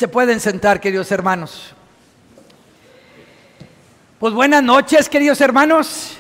Se pueden sentar, queridos hermanos. Pues buenas noches, queridos hermanos.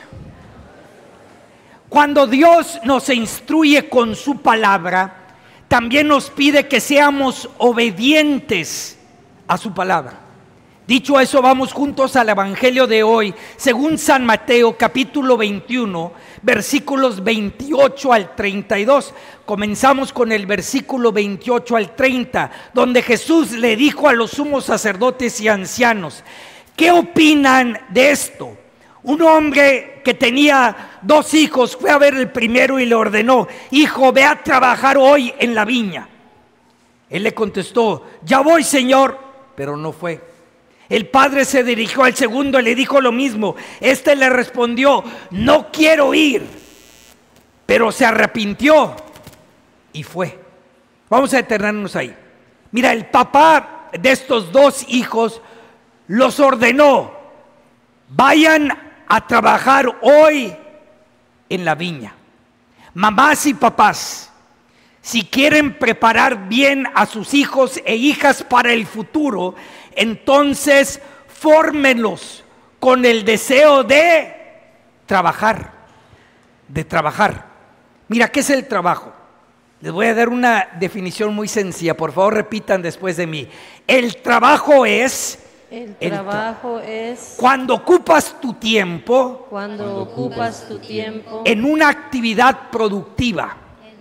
Cuando Dios nos instruye con su palabra, también nos pide que seamos obedientes a su palabra. Dicho eso, vamos juntos al evangelio de hoy, según San Mateo, capítulo 21, versículos 28 al 32. Comenzamos con el versículo 28 al 30, donde Jesús le dijo a los sumos sacerdotes y ancianos: ¿qué opinan de esto? Un hombre que tenía 2 hijos fue a ver el primero y le ordenó: hijo, ve a trabajar hoy en la viña. Él le contestó: ya voy, señor, pero no fue. El padre se dirigió al segundo y le dijo lo mismo. Este le respondió: no quiero ir, pero se arrepintió y fue. Vamos a detenernos ahí. Mira, el papá de estos 2 hijos los ordenó: vayan a trabajar hoy en la viña. Mamás y papás, si quieren preparar bien a sus hijos e hijas para el futuro, entonces fórmenlos con el deseo de trabajar. Mira, ¿qué es el trabajo? Les voy a dar una definición muy sencilla. Por favor, repitan después de mí. El trabajo es cuando ocupas tu tiempo, en una actividad productiva.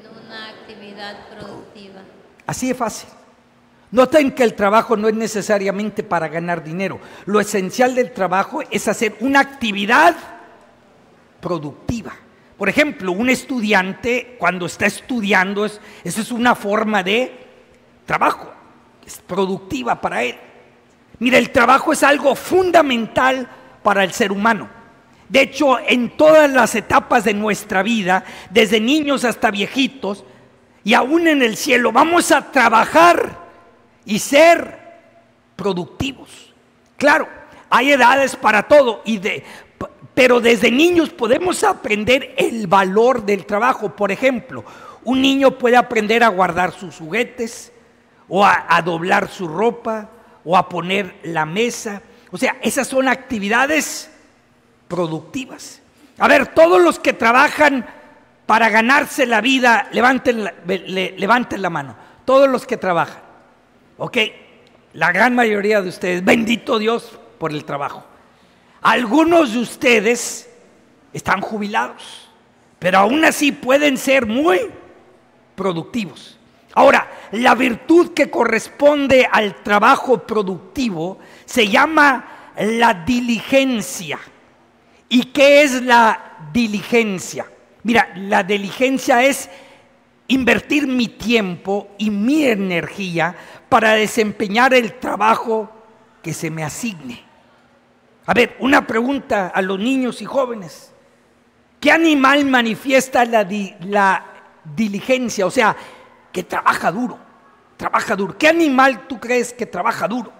Así de fácil. Noten que el trabajo no es necesariamente para ganar dinero. Lo esencial del trabajo es hacer una actividad productiva. Por ejemplo, un estudiante cuando está estudiando, esa es una forma de trabajo, es productiva para él. Mira, el trabajo es algo fundamental para el ser humano. De hecho, en todas las etapas de nuestra vida, desde niños hasta viejitos, y aún en el cielo, vamos a trabajar y ser productivos. Claro, hay edades para todo, pero desde niños podemos aprender el valor del trabajo. Por ejemplo, un niño puede aprender a guardar sus juguetes, o a doblar su ropa, o a poner la mesa. O sea, esas son actividades productivas. A ver, todos los que trabajan para ganarse la vida, levanten la mano. Todos los que trabajan. Ok, la gran mayoría de ustedes, bendito Dios por el trabajo. Algunos de ustedes están jubilados, pero aún así pueden ser muy productivos. Ahora, la virtud que corresponde al trabajo productivo se llama la diligencia. ¿Y qué es la diligencia? Mira, la diligencia es invertir mi tiempo y mi energía para desempeñar el trabajo que se me asigne. A ver, una pregunta a los niños y jóvenes. ¿Qué animal manifiesta la diligencia? O sea, que trabaja duro. ¿Qué animal tú crees que trabaja duro?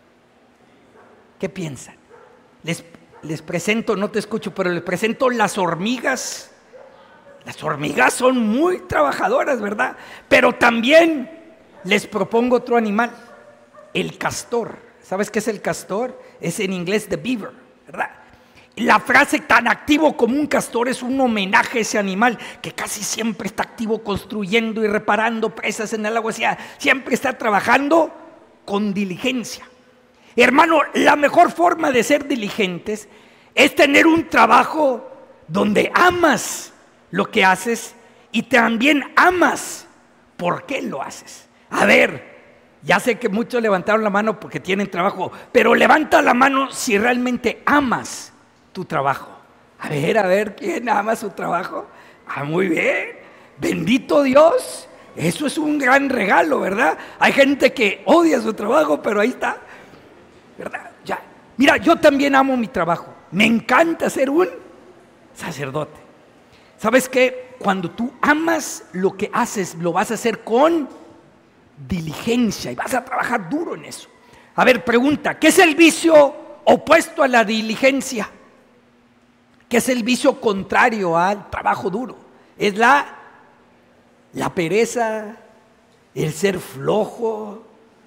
¿Qué piensan? Les presento, no te escucho, pero les presento las hormigas. Las hormigas son muy trabajadoras, ¿verdad? Pero también les propongo otro animal, el castor. ¿Sabes qué es el castor? Es en inglés the beaver, ¿verdad? La frase tan activo como un castor es un homenaje a ese animal que casi siempre está activo construyendo y reparando presas en el agua. O sea, siempre está trabajando con diligencia. Hermano, la mejor forma de ser diligentes es tener un trabajo donde amas lo que haces y también amas por qué lo hacer. A ver, ya sé que muchos levantaron la mano porque tienen trabajo, pero levanta la mano si realmente amas tu trabajo. A ver, ¿quién ama su trabajo? Muy bien, bendito Dios, eso es un gran regalo, ¿verdad? Hay gente que odia su trabajo, pero ahí está, ¿verdad? Ya. Mira, yo también amo mi trabajo, me encanta ser un sacerdote. ¿Sabes qué? Cuando tú amas lo que haces, lo vas a hacer con diligencia y vas a trabajar duro en eso. A ver, pregunta, ¿qué es el vicio opuesto a la diligencia? ¿Qué es el vicio contrario al trabajo duro? Es la pereza, el ser flojo,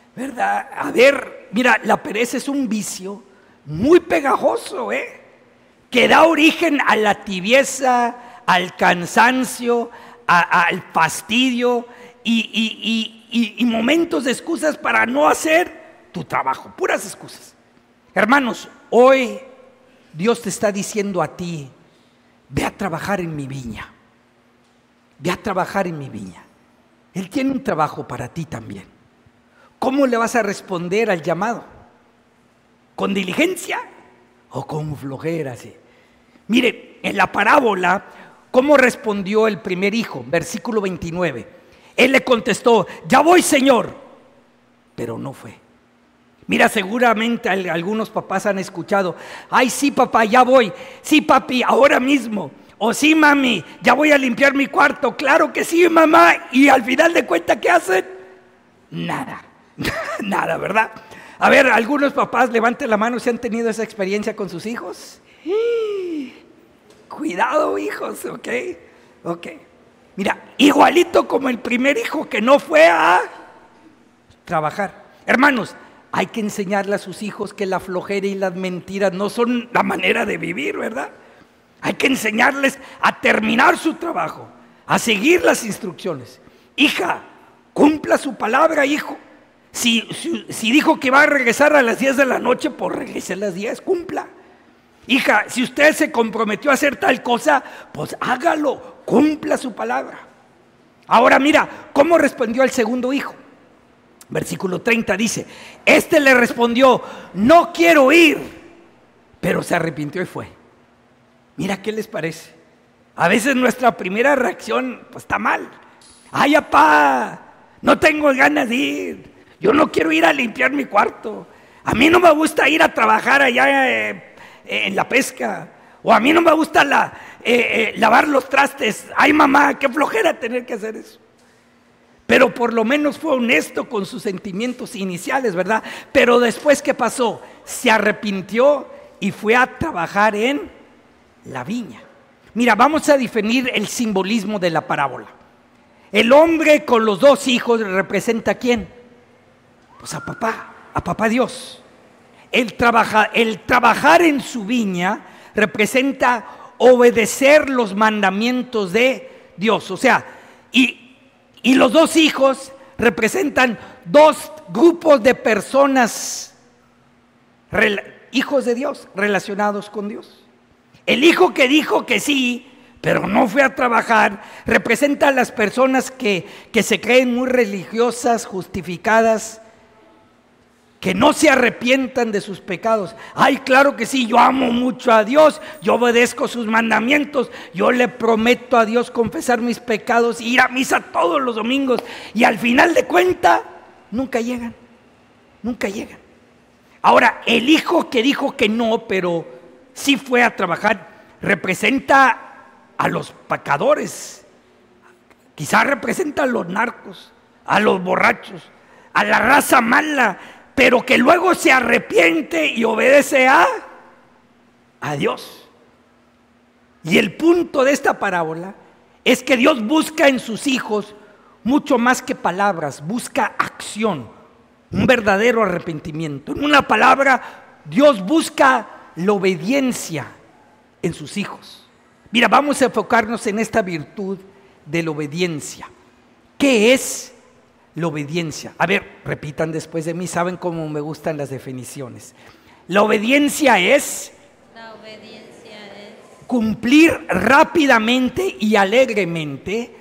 ¿verdad? A ver, mira, la pereza es un vicio muy pegajoso, que da origen a la tibieza, al cansancio, al fastidio y momentos de excusas para no hacer tu trabajo, puras excusas. Hermanos, hoy Dios te está diciendo a ti: ve a trabajar en mi viña, ve a trabajar en mi viña. Él tiene un trabajo para ti también. ¿Cómo le vas a responder al llamado? ¿Con diligencia o con flojera? Sí. Mire, en la parábola, ¿cómo respondió el primer hijo? Versículo 29. Él le contestó: ya voy, Señor, pero no fue. Mira, seguramente algunos papás han escuchado: ay, sí, papá, ya voy. Sí, papi, ahora mismo. O sí, mami, ya voy a limpiar mi cuarto. Claro que sí, mamá. Y al final de cuentas, ¿qué hacen? Nada. Nada, ¿verdad? A ver, algunos papás, levanten la mano si han tenido esa experiencia con sus hijos. Cuidado, hijos, ¿ok? Mira, igualito como el primer hijo que no fue a trabajar. Hermanos, hay que enseñarle a sus hijos que la flojera y las mentiras no son la manera de vivir, ¿verdad? Hay que enseñarles a terminar su trabajo, a seguir las instrucciones. Hija, cumpla su palabra, hijo. Si dijo que va a regresar a las 10 de la noche, pues regrese a las 10, cumpla. Hija, si usted se comprometió a hacer tal cosa, pues hágalo, cumpla su palabra. Ahora mira, ¿cómo respondió el segundo hijo? Versículo 30 dice: este le respondió: no quiero ir, pero se arrepintió y fue. Mira, ¿qué les parece? A veces nuestra primera reacción, pues está mal. Ay, apá, no tengo ganas de ir. Yo no quiero ir a limpiar mi cuarto. A mí no me gusta ir a trabajar allá en la pesca. O a mí no me gusta lavar los trastes. Ay, mamá, qué flojera tener que hacer eso. Pero por lo menos fue honesto con sus sentimientos iniciales, ¿verdad? Pero después, ¿qué pasó? Se arrepintió y fue a trabajar en la viña. Mira, vamos a definir el simbolismo de la parábola. El hombre con los dos hijos representa ¿a quién? Pues a papá Dios. El trabajar en su viña representa obedecer los mandamientos de Dios. O sea, y los dos hijos representan dos grupos de personas, hijos de Dios, relacionados con Dios. El hijo que dijo que sí, pero no fue a trabajar, representa a las personas que se creen muy religiosas, justificadas, que no se arrepientan de sus pecados. Ay, claro que sí, yo amo mucho a Dios, yo obedezco sus mandamientos, yo le prometo a Dios confesar mis pecados y ir a misa todos los domingos, y al final de cuentas nunca llegan. Ahora, el hijo que dijo que no, pero sí fue a trabajar, representa a los pecadores, quizás representa a los narcos, a los borrachos, a la raza mala, pero que luego se arrepiente y obedece a Dios. Y el punto de esta parábola es que Dios busca en sus hijos mucho más que palabras, busca acción, un verdadero arrepentimiento. En una palabra, Dios busca la obediencia en sus hijos. Mira, vamos a enfocarnos en esta virtud de la obediencia. ¿Qué es la obediencia? A ver, repitan después de mí, saben cómo me gustan las definiciones. La obediencia es cumplir rápidamente y alegremente,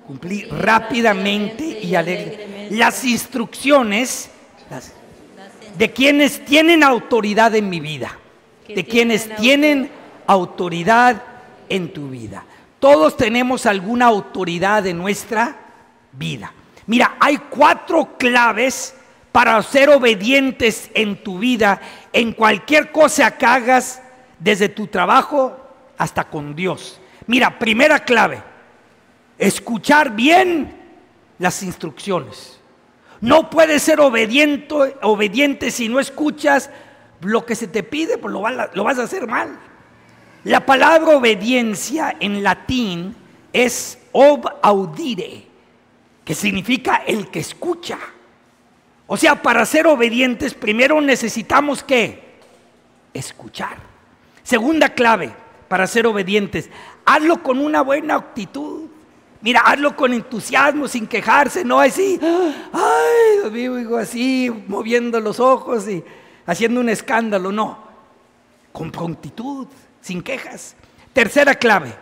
las instrucciones de quienes tienen autoridad en mi vida, de quienes tienen autoridad en tu vida. Todos tenemos alguna autoridad en nuestra vida. Mira, hay 4 claves para ser obedientes en tu vida, en cualquier cosa que hagas, desde tu trabajo hasta con Dios. Mira, primera clave: escuchar bien las instrucciones. No puedes ser obediente si no escuchas lo que se te pide, pues lo vas a hacer mal. La palabra obediencia en latín es ob audire, que significa el que escucha. O sea, para ser obedientes, primero necesitamos ¿qué? Escuchar. Segunda clave para ser obedientes, hazlo con una buena actitud. Mira, hazlo con entusiasmo, sin quejarse, no así, ay, Dios mío, hijo, así, moviendo los ojos y haciendo un escándalo, no. Con prontitud, sin quejas. Tercera clave,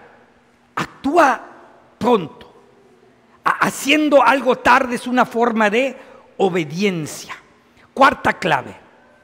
actúa pronto. Haciendo algo tarde es una forma de obediencia. Cuarta clave,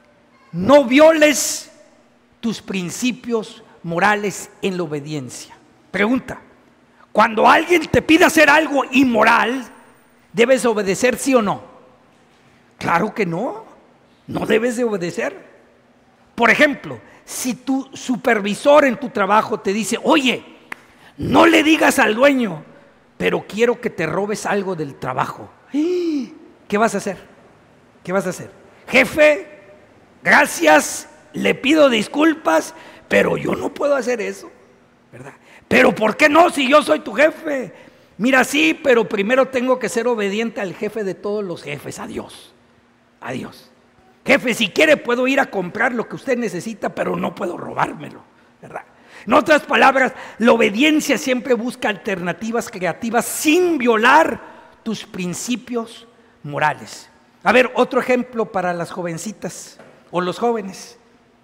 no violes tus principios morales en la obediencia. Pregunta, cuando alguien te pide hacer algo inmoral, ¿debes obedecer sí o no? Claro que no, no debes de obedecer. Por ejemplo, si tu supervisor en tu trabajo te dice, oye, no le digas al dueño, pero quiero que te robes algo del trabajo, ¿qué vas a hacer? ¿Qué vas a hacer? Jefe, gracias, le pido disculpas, pero yo no puedo hacer eso, ¿verdad? Pero ¿por qué no si yo soy tu jefe? Mira, sí, pero primero tengo que ser obediente al jefe de todos los jefes, a Dios, a Dios. Jefe, si quiere puedo ir a comprar lo que usted necesita, pero no puedo robármelo, ¿verdad? En otras palabras, la obediencia siempre busca alternativas creativas sin violar tus principios morales. A ver, otro ejemplo para las jovencitas o los jóvenes.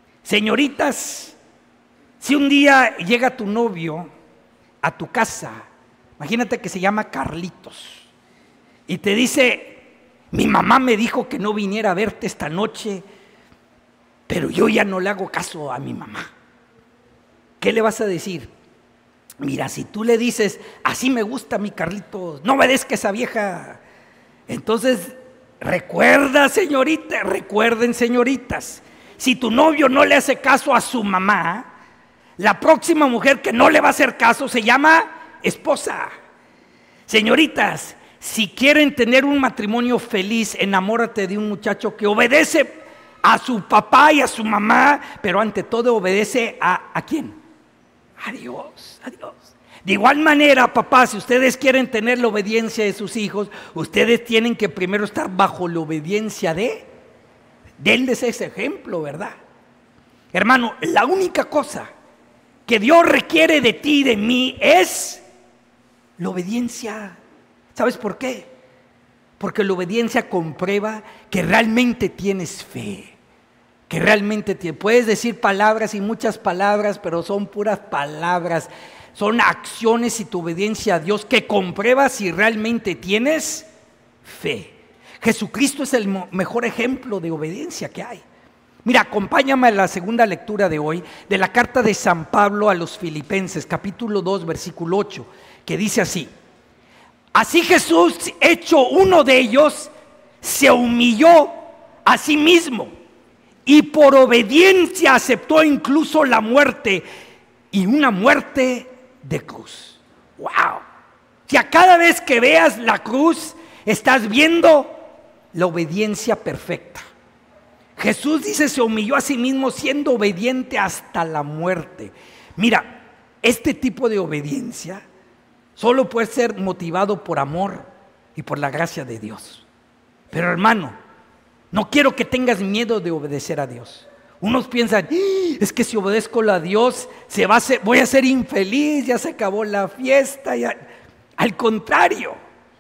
Señoritas, si un día llega tu novio a tu casa, imagínate que se llama Carlitos, y te dice, mi mamá me dijo que no viniera a verte esta noche, pero yo ya no le hago caso a mi mamá. ¿Qué le vas a decir? Mira, si tú le dices, así me gusta mi Carlitos, no obedezca a esa vieja. Entonces, recuerden señoritas, si tu novio no le hace caso a su mamá, la próxima mujer que no le va a hacer caso se llama esposa. Señoritas, si quieren tener un matrimonio feliz, enamórate de un muchacho que obedece a su papá y a su mamá, pero ante todo obedece ¿a quién? A Dios, a Dios. De igual manera, papá, si ustedes quieren tener la obediencia de sus hijos, ustedes tienen que primero estar bajo la obediencia denles ese ejemplo, ¿verdad? Hermano, la única cosa que Dios requiere de ti y de mí es la obediencia. ¿Sabes por qué? Porque la obediencia comprueba que realmente tienes fe. Que realmente puedes decir palabras y muchas palabras, pero son puras palabras. Son acciones y tu obediencia a Dios que comprueba si realmente tienes fe. Jesucristo es el mejor ejemplo de obediencia que hay. Mira, acompáñame a la segunda lectura de hoy de la carta de San Pablo a los Filipenses, capítulo 2, versículo 8, que dice así: así Jesús, hecho uno de ellos, se humilló a sí mismo y por obediencia aceptó incluso la muerte, y una muerte de cruz. ¡Wow! Si a cada vez que veas la cruz estás viendo la obediencia perfecta. Jesús dice, se humilló a sí mismo siendo obediente hasta la muerte. Mira, este tipo de obediencia solo puede ser motivado por amor y por la gracia de Dios. Pero hermano, no quiero que tengas miedo de obedecer a Dios. Unos piensan, es que si obedezco a Dios voy a ser infeliz, ya se acabó la fiesta. Al contrario,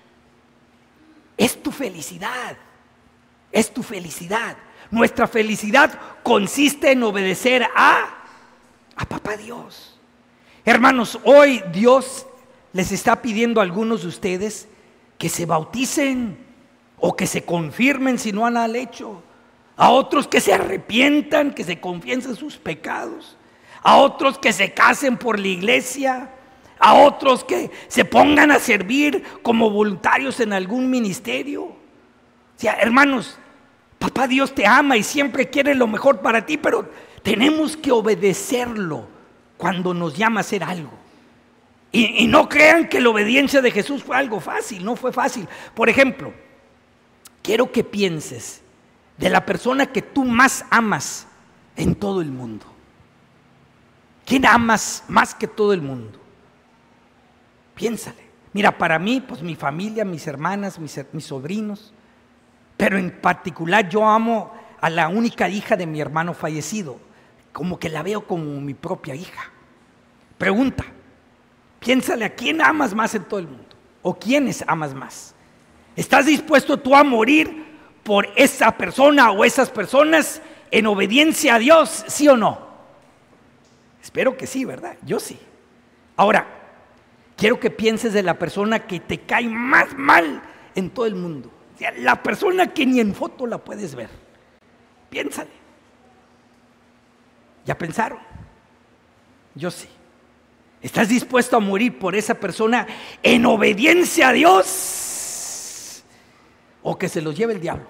es tu felicidad, es tu felicidad. Nuestra felicidad consiste en obedecer a Papá Dios. Hermanos, hoy Dios les está pidiendo a algunos de ustedes que se bauticen o que se confirmen si no han hecho. A otros que se arrepientan, que se confiesen sus pecados. A otros que se casen por la iglesia. A otros que se pongan a servir como voluntarios en algún ministerio. O sea, hermanos, Papá Dios te ama y siempre quiere lo mejor para ti, pero tenemos que obedecerlo cuando nos llama a hacer algo. Y no crean que la obediencia de Jesús fue algo fácil, no fue fácil. Por ejemplo, quiero que pienses de la persona que tú más amas en todo el mundo. ¿Quién amas más que todo el mundo? Piénsale. Mira, para mí, pues mi familia, mis hermanas, mis sobrinos. Pero en particular yo amo a la única hija de mi hermano fallecido, como que la veo como mi propia hija. Pregunta, piénsale, ¿a quién amas más en todo el mundo? ¿O quiénes amas más? ¿Estás dispuesto tú a morir por esa persona o esas personas en obediencia a Dios, sí o no? Espero que sí, ¿verdad? Yo sí. Ahora, quiero que pienses de la persona que te cae más mal en todo el mundo. O sea, la persona que ni en foto la puedes ver. Piénsale. ¿Ya pensaron? Yo sí. ¿Estás dispuesto a morir por esa persona en obediencia a Dios? ¿O que se los lleve el diablo?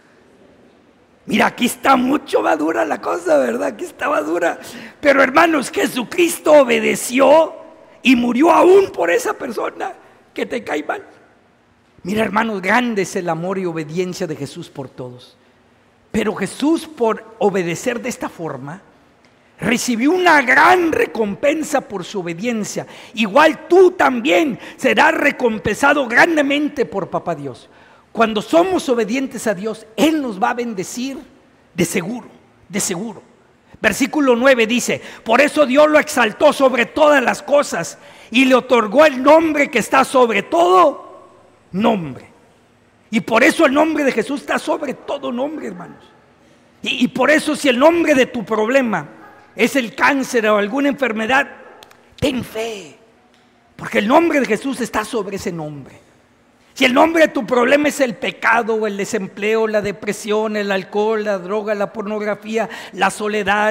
Mira, aquí está mucho más dura la cosa, ¿verdad? Aquí estaba dura. Pero hermanos, Jesucristo obedeció y murió aún por esa persona que te cae mal. Mira, hermanos, grande es el amor y obediencia de Jesús por todos. Pero Jesús, por obedecer de esta forma, recibió una gran recompensa por su obediencia. Igual tú también serás recompensado grandemente por Papá Dios. Cuando somos obedientes a Dios, Él nos va a bendecir de seguro, de seguro. Versículo 9 dice, por eso Dios lo exaltó sobre todas las cosas y le otorgó el nombre que está sobre todo nombre. Y por eso el nombre de Jesús está sobre todo nombre, hermanos. Y por eso, si el nombre de tu problema es el cáncer o alguna enfermedad, ten fe, porque el nombre de Jesús está sobre ese nombre. Si el nombre de tu problema es el pecado o el desempleo, la depresión, el alcohol, la droga, la pornografía, la soledad,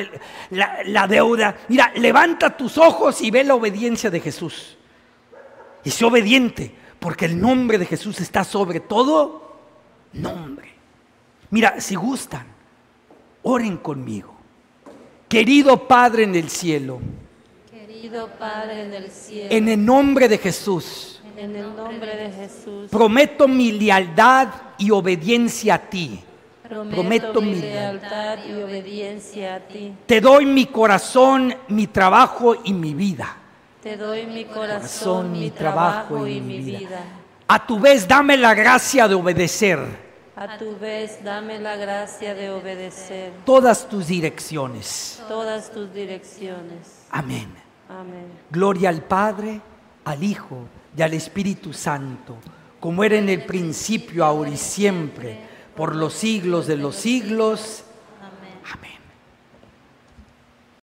la deuda, mira, levanta tus ojos y ve la obediencia de Jesús. Y sé obediente, porque el nombre de Jesús está sobre todo nombre. Mira, si gustan, oren conmigo. Querido Padre en el cielo, querido Padre en el cielo, en el nombre de Jesús, en el nombre de Jesús, prometo mi lealtad y obediencia a ti. prometo mi lealtad y obediencia a ti. Te doy mi corazón, mi trabajo y mi vida. Te doy mi corazón, mi trabajo y mi vida. A tu vez, dame la gracia de obedecer A tu vez, dame la gracia de obedecer todas tus direcciones. todas tus direcciones. Amén. Amén. Gloria al Padre, al Hijo y al Espíritu Santo, como era en el principio, ahora y siempre, por los siglos de los siglos. Amén.